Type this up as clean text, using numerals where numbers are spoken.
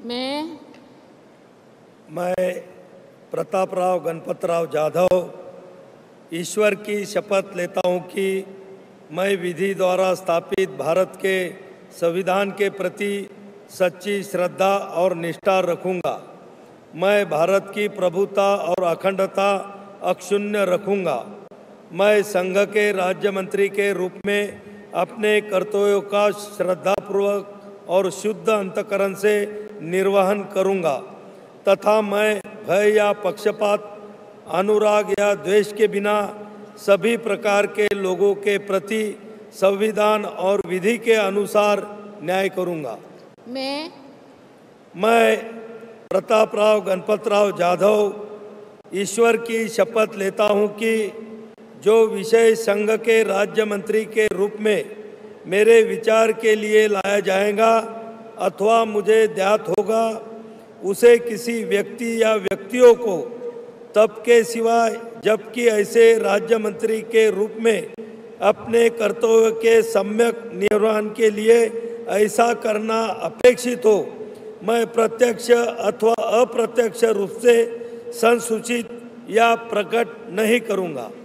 मैं प्रतापराव गणपतराव जाधव ईश्वर की शपथ लेता हूं कि मैं विधि द्वारा स्थापित भारत के संविधान के प्रति सच्ची श्रद्धा और निष्ठा रखूंगा। मैं भारत की प्रभुता और अखंडता अक्षुण्ण रखूंगा। मैं संघ के राज्य मंत्री के रूप में अपने कर्तव्यों का श्रद्धापूर्वक और शुद्ध अंतःकरण से निर्वहन करूंगा तथा मैं भय या पक्षपात, अनुराग या द्वेष के बिना सभी प्रकार के लोगों के प्रति संविधान और विधि के अनुसार न्याय करूंगा। मैं प्रतापराव गणपतराव जाधव ईश्वर की शपथ लेता हूं कि जो विषय संघ के राज्य मंत्री के रूप में मेरे विचार के लिए लाया जाएगा अथवा मुझे ज्ञात होगा, उसे किसी व्यक्ति या व्यक्तियों को तब के सिवाय जबकि ऐसे राज्य मंत्री के रूप में अपने कर्तव्य के सम्यक निर्वहन के लिए ऐसा करना अपेक्षित हो, मैं प्रत्यक्ष अथवा अप्रत्यक्ष रूप से संसूचित या प्रकट नहीं करूँगा।